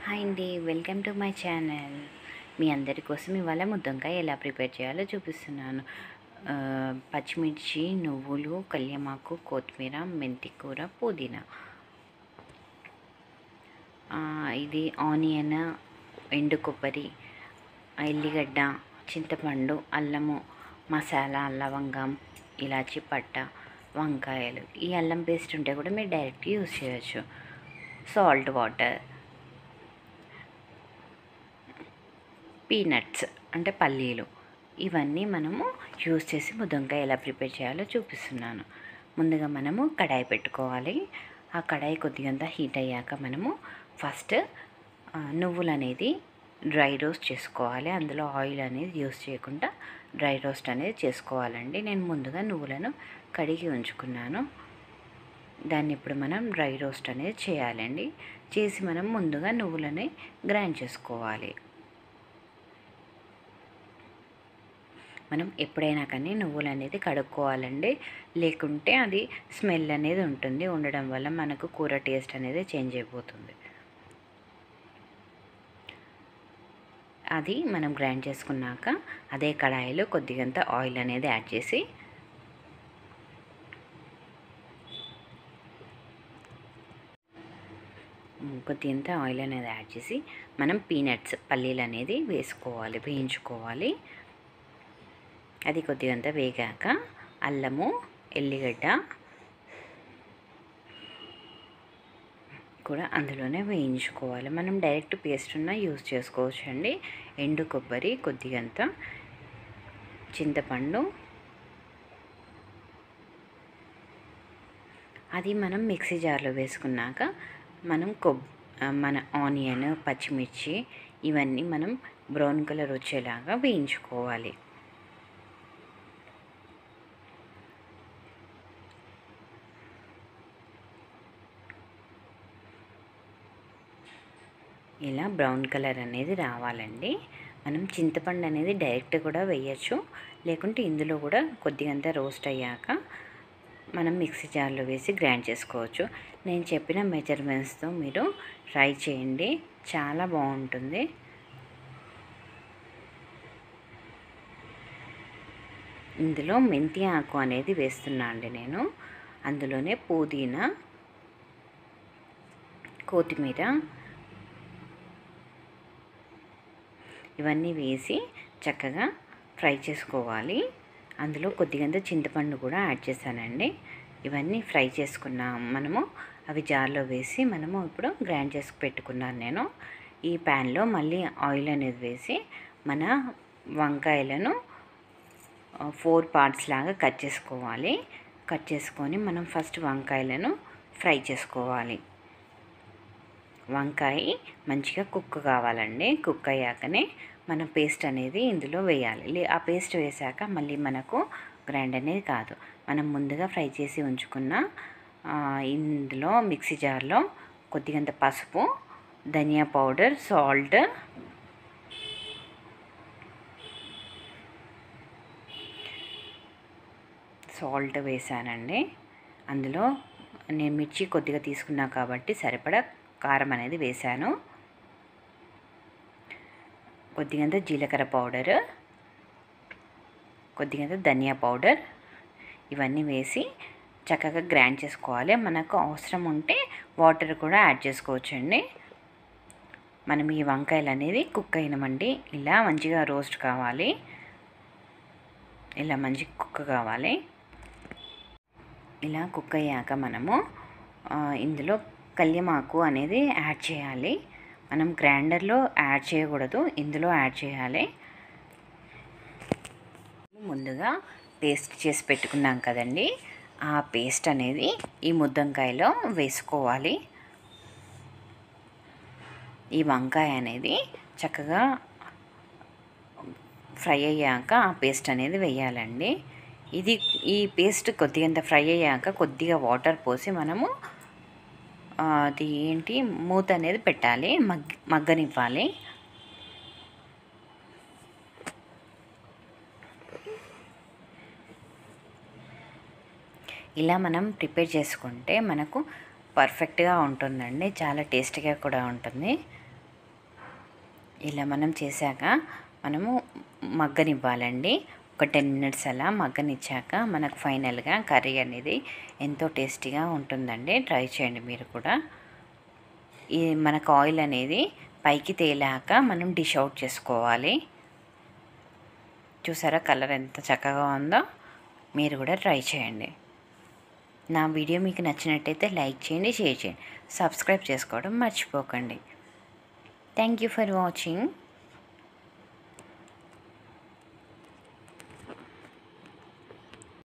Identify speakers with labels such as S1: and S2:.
S1: Hi అండి, welcome to my channel. మీ అందరి కోసం ఇవాళ ముద్దంకాయ ఎలా ప్రిపేర్ చేయాలో చూపిస్తున్నాను. పచ్చిమిర్చి, నువ్వులు, కల్యమాకు, కొత్తిమీర, మెంతికూర, పుదీనా, ఇది ఆనియన్, ఎండు కొబ్బరి, ఎల్లిగడ్డ, చింతపండు, అల్లము, మసాలా, లవంగం, ఇలాచి పట్ట, వంకాయలు. ఈ అల్లం పేస్ట్ ఉంటే కూడా మీరు డైరెక్ట్గా యూజ్ చేయొచ్చు. సాల్ట్ వాటర్, పీనట్స్ అంటే పల్లీలు, ఇవన్నీ మనము యూజ్ చేసి ముద్దంకాయ ఎలా ప్రిపేర్ చేయాలో చూపిస్తున్నాను. ముందుగా మనము కడాయి పెట్టుకోవాలి. ఆ కడాయి కొద్దిగంత హీట్ అయ్యాక మనము ఫస్ట్ నువ్వులు అనేది డ్రై రోస్ట్ చేసుకోవాలి. అందులో ఆయిల్ అనేది యూజ్ చేయకుండా డ్రై రోస్ట్ అనేది చేసుకోవాలండి. నేను ముందుగా నువ్వులను కడిగి ఉంచుకున్నాను. దాన్ని ఇప్పుడు మనం డ్రై రోస్ట్ అనేది చేయాలండి. చేసి మనం ముందుగా నువ్వులని గ్రైండ్ చేసుకోవాలి. మనం ఎప్పుడైనా కానీ నువ్వులు అనేది కడుక్కోవాలండి. లేకుంటే అది స్మెల్ అనేది ఉండడం వల్ల మనకు కూర టేస్ట్ అనేది చేంజ్ అయిపోతుంది. అది మనం గ్రైండ్ చేసుకున్నాక అదే కడాయిలో కొద్దిగంత ఆయిల్ అనేది యాడ్ చేసి మనం పీనట్స్, పల్లీలు అనేది వేయించుకోవాలి. అది కొద్దిగంత వేగాక అల్లము, ఎల్లిగడ్డ కూడా అందులోనే వేయించుకోవాలి. మనం డైరెక్ట్ పేస్ట్ ఉన్న యూజ్ చేసుకోవచ్చు అండి. ఎండు కొబ్బరి, కొద్దిగంత చింతపండు, అది మనం మిక్సీ జార్లో వేసుకున్నాక మనం మన ఆనియన్, పచ్చిమిర్చి ఇవన్నీ మనం బ్రౌన్ కలర్ వచ్చేలాగా వేయించుకోవాలి. ఇలా బ్రౌన్ కలర్ అనేది రావాలండి. మనం చింతపండు అనేది డైరెక్ట్ కూడా వేయచ్చు, లేకుంటే ఇందులో కూడా కొద్దిగంత రోస్ట్ అయ్యాక మనం మిక్సీ జార్లో వేసి గ్రైండ్ చేసుకోవచ్చు. నేను చెప్పిన మెజర్మెంట్స్తో మీరు ట్రై చేయండి, చాలా బాగుంటుంది. ఇందులో మెంతి ఆకు అనేది వేస్తున్నా అండి నేను. అందులోనే పుదీనా, కొత్తిమీర ఇవన్నీ వేసి చక్కగా ఫ్రై చేసుకోవాలి. అందులో కొద్దిగంత చింతపండు కూడా యాడ్ చేశానండి. ఇవన్నీ ఫ్రై చేసుకున్నాం మనము. అవి జార్లో వేసి మనము ఇప్పుడు గ్రైండ్ చేసి పెట్టుకున్నాను నేను. ఈ ప్యాన్లో మళ్ళీ ఆయిల్ అనేది వేసి మన వంకాయలను 4 పార్ట్స్ లాగా కట్ చేసుకోవాలి. కట్ చేసుకొని మనం ఫస్ట్ వంకాయలను ఫ్రై చేసుకోవాలి. వంకాయ మంచిగా కుక్ కావాలండి. కుక్ అయ్యాకనే మనం పేస్ట్ అనేది ఇందులో వేయాలి. ఆ పేస్ట్ వేసాక మళ్ళీ మనకు గ్రైండ్ అనేది కాదు. మనం ముందుగా ఫ్రై చేసి ఉంచుకున్న ఇందులో మిక్సీ జార్లో కొద్దిగంత పసుపు, ధనియా పౌడర్, సాల్ట్ వేసానండి. అందులో నేను మిర్చి కొద్దిగా తీసుకున్నా కాబట్టి సరిపడా కారం అనేది వేసాను. కొద్దిగంత జీలకర్ర పౌడర్, కొద్దిగంత ధనియా పౌడర్ ఇవన్నీ వేసి చక్కగా గ్రైండ్ చేసుకోవాలి. మనకు అవసరం ఉంటే వాటర్ కూడా యాడ్ చేసుకోవచ్చండి. మనం ఈ వంకాయలు అనేది కుక్ అయినమండి. ఇలా మంచిగా రోస్ట్ కావాలి. ఇలా మంచి కుక్ కావాలి. ఇలా కుక్ అయ్యాక మనము ఇందులో కల్యమాకు అనేది యాడ్ చేయాలి. మనం గ్రైండర్లో యాడ్ చేయకూడదు, ఇందులో యాడ్ చేయాలి. ముందుగా పేస్ట్ చేసి పెట్టుకున్నాం కదండి, ఆ పేస్ట్ అనేది ఈ ముద్దంకాయలో వేసుకోవాలి. ఈ వంకాయ అనేది చక్కగా ఫ్రై అయ్యాక ఆ పేస్ట్ అనేది వేయాలండి. ఈ పేస్ట్ కొద్దిగంత ఫ్రై అయ్యాక కొద్దిగా వాటర్ పోసి మనము అది మూత అనేది పెట్టాలి, మగ్గనివ్వాలి. ఇలా మనం ప్రిపేర్ చేసుకుంటే మనకు పర్ఫెక్ట్గా ఉంటుందండి. చాలా టేస్టీగా కూడా ఉంటుంది. ఇలా మనం చేశాక మనము మగ్గనివ్వాలండి. ఒక 10 మినిట్స్ అలా మగ్గనిచ్చాక మనకు ఫైనల్గా కర్రీ అనేది ఎంతో టేస్టీగా ఉంటుందండి. ట్రై చేయండి మీరు కూడా. ఈ మనకు ఆయిల్ అనేది పైకి తేలాక మనం డిష్ అవుట్ చేసుకోవాలి. చూసారా కలర్ ఎంత చక్కగా ఉందో? మీరు కూడా ట్రై చేయండి. నా వీడియో మీకు నచ్చినట్టయితే లైక్ చేయండి, షేర్ చేయండి, సబ్స్క్రైబ్ చేసుకోవడం మర్చిపోకండి. Thank you for watching.